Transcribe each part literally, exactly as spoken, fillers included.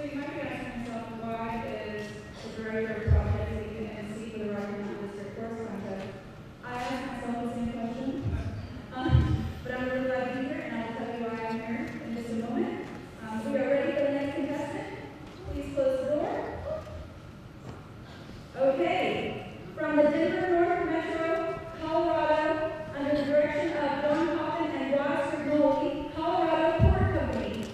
you might be asking yourself, why is the director of project taking an seat for the Rocky Mountain District Chords Contest? I asked myself the same question. Um, but I'm really glad to be here, and I'll tell you why I'm here in just a moment. Um, we are ready for the next contestant. Please close the door. Okay. From the Denver North Metro, Colorado, under the direction of Don Hoffman and Ross Rignoli, Colorado Chord Company.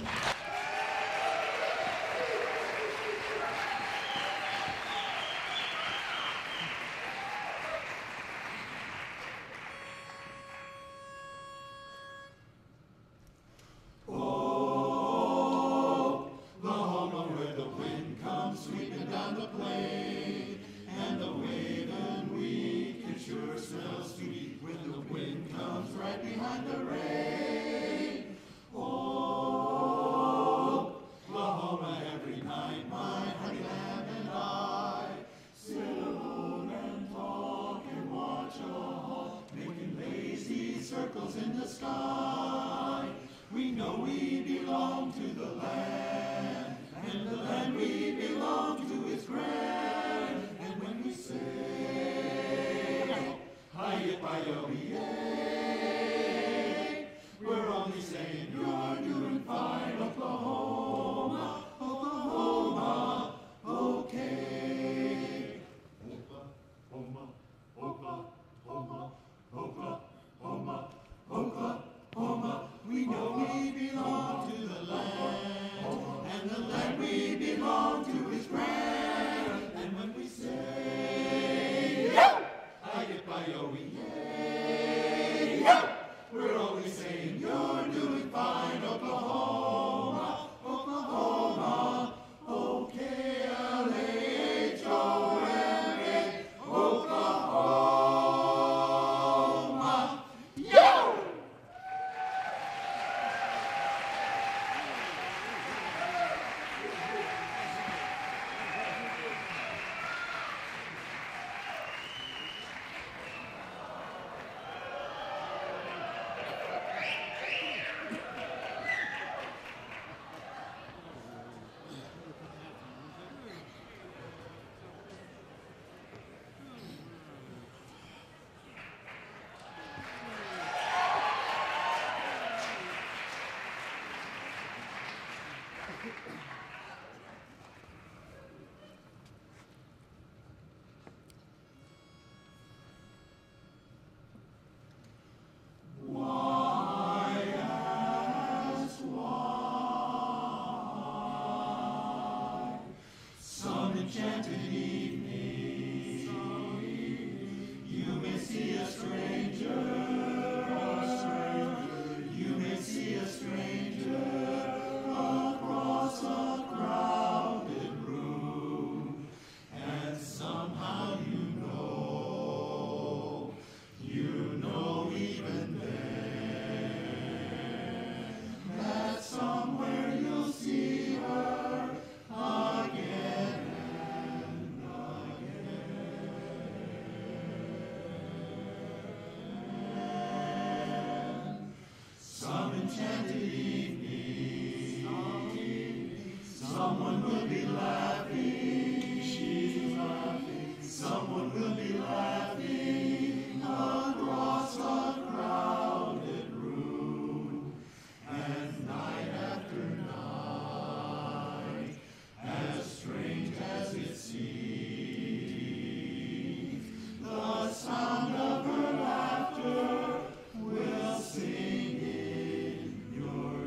In the sky, we know we belong to the land, and the land we belong to is grand. And when we say, hi-yi-bi-yo-yay, we're only saying you're doing fine, Oklahoma, Oklahoma, okay. Oklahoma, Oklahoma, Oklahoma, Oklahoma, we know we belong to the land, and the land we belong to is grand. And when we say, hi-yi-bi-yo-yay, we're only saying you're doing fine, Oklahoma, Oklahoma, O K L A H O M A, Oklahoma, yo! Enchanted evening, you may see a stranger, you may see a stranger across a crowded room, and somehow you know, you know even then, that somewhere you'll see her again. Some enchanted evening, someone will be laughing, she's laughing, someone will be laughing across a crowded room, and night after night, as strange as it seems, the sound of her laughter will sing in your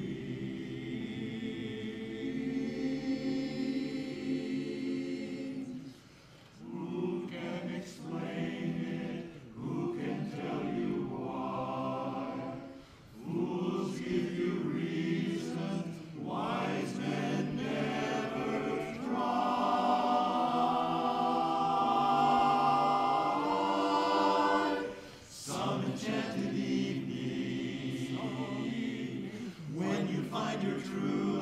dreams. Who can explain it? Who can tell you why? Fools give you reasons, wise men never try. Some enchanted evening, when you find your true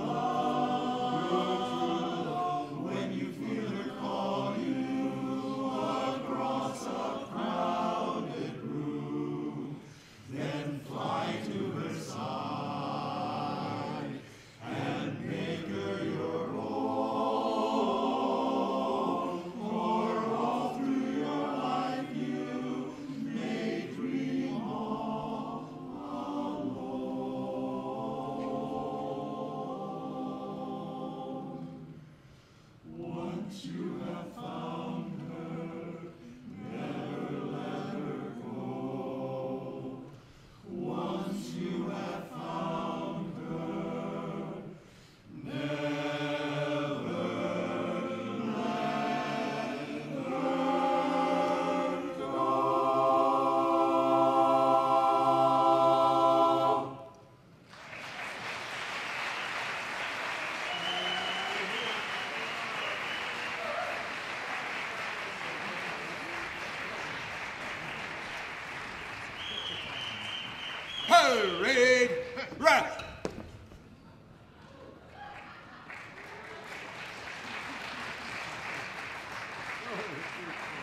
love, when you feel her call you across a crowded room, then fly to her side and make her your own. Oh,